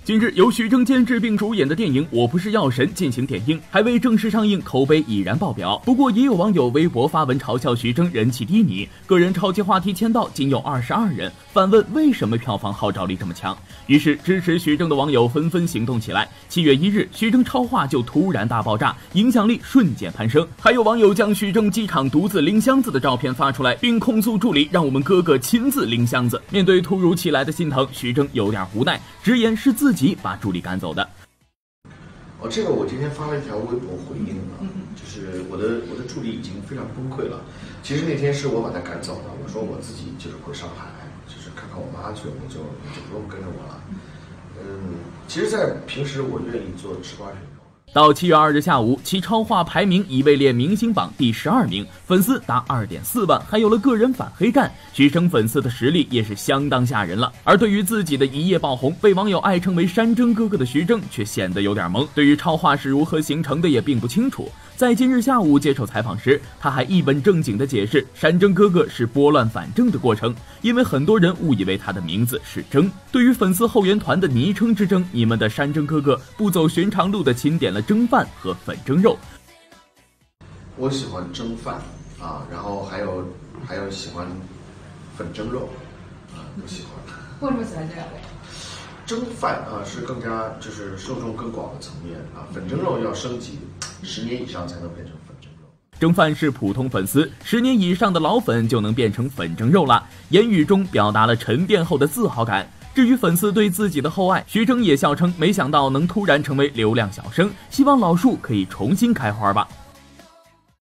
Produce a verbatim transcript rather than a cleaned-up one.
近日，由徐峥监制并主演的电影《我不是药神》进行点映，还未正式上映，口碑已然爆表。不过，也有网友微博发文嘲笑徐峥人气低迷，个人超级话题签到仅有二十二人，反问为什么票房号召力这么强。于是，支持徐峥的网友纷纷行动起来。七月一日，徐峥超话就突然大爆炸，影响力瞬间攀升。还有网友将徐峥机场独自拎箱子的照片发出来，并控诉助理让我们哥哥亲自拎箱子。面对突如其来的心疼，徐峥有点无奈，直言是自己把助理赶走的。 哦，这个我今天发了一条微博回应啊，就是我的我的助理已经非常崩溃了。其实那天是我把他赶走的，我说我自己就是回上海，就是看看我妈去，你就你就不用跟着我了。嗯，其实，在平时我愿意做吃瓜群众。 到七月二日下午，其超话排名已位列明星榜第十二名，粉丝达 二点四万，还有了个人反黑战。徐峥粉丝的实力也是相当吓人了。而对于自己的一夜爆红，被网友爱称为山珍哥哥的徐峥却显得有点懵，对于超话是如何形成的也并不清楚。在今日下午接受采访时，他还一本正经地解释山珍哥哥是拨乱反正的过程，因为很多人误以为他的名字是峥。对于粉丝后援团的昵称之争，你们的山珍哥哥不走寻常路的钦点了蒸饭和粉蒸肉。 我喜欢蒸饭啊，然后还有还有喜欢粉蒸肉啊，都喜欢。 为什么喜欢这两位？ 蒸饭啊是更加就是受众更广的层面啊，粉蒸肉要升级，十年以上才能变成粉蒸肉。 蒸饭是普通粉丝，十年以上的老粉就能变成粉蒸肉了，言语中表达了沉淀后的自豪感。至于粉丝对自己的厚爱，徐峥也笑称没想到能突然成为流量小生，希望老树可以重新开花吧。